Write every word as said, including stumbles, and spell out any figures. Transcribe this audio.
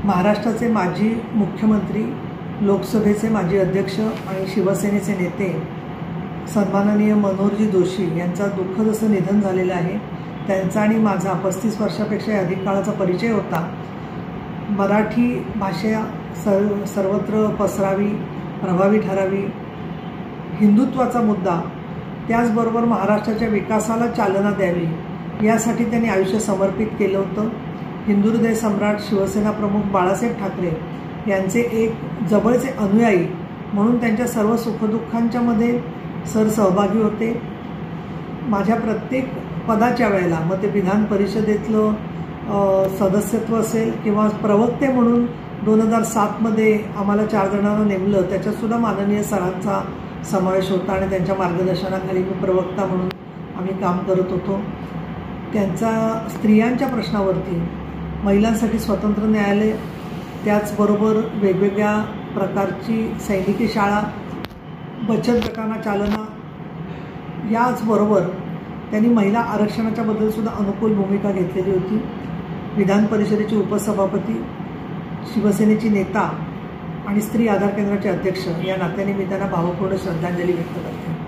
महाराष्ट्राचे माजी मुख्यमंत्री, लोकसभेचे माजी अध्यक्ष आणि शिवसेनेचे नेते सन्माननीय मनोहरजी जोशी यांचा दुःखद असं निधन झालेलं आहे। त्यांचा आणि माझा पस्तीस वर्षापेक्षा अधिक काळाचा परिचय होता। मराठी भाषा सर्व सर्वत्र पसरावी, प्रभावी ठरावी, हिंदुत्वाचा मुद्दा, त्याचबरोबर महाराष्ट्राच्या विकासाला चालना द्यावी यासाठी त्यांनी आयुष्य समर्पित केलं होतं। हिंदू हृदय सम्राट शिवसेना प्रमुख बाळासाहेब ठाकरे यांचे एक जवळचे अनुयायी म्हणून त्यांच्या सर्व सुखदुःखांच्या मध्ये सर सहभागी होते। माझ्या प्रत्येक पदाच्या वेळेला, मग ते विधान परिषदेतलं सदस्यत्व असेल किंवा प्रवक्ते म्हणून दोन हजार सातमध्ये आम्हाला चार जणांना नेमलं, त्याच्यातसुद्धा माननीय सरांचा समावेश होता आणि त्यांच्या मार्गदर्शनाखाली मी प्रवक्ता म्हणून आम्ही काम करत होतो। त्यांचा स्त्रियांच्या प्रश्नावरती, महिलांसाठी स्वतंत्र न्यायालय, त्याचबरोबर वेगवेगळ्या प्रकारची सैनिकी शाळा, बचत गटांना चालना, याचबरोबर त्यांनी महिला आरक्षणाच्या बद्दलसुद्धा अनुकूल भूमिका घेतलेली होती। विधान परिषदेचे उपसभापती, शिवसेनेची नेता आणि स्त्री आधार केंद्राचे अध्यक्ष या नात्याने मी त्यांना भावपूर्ण श्रद्धांजली व्यक्त करते।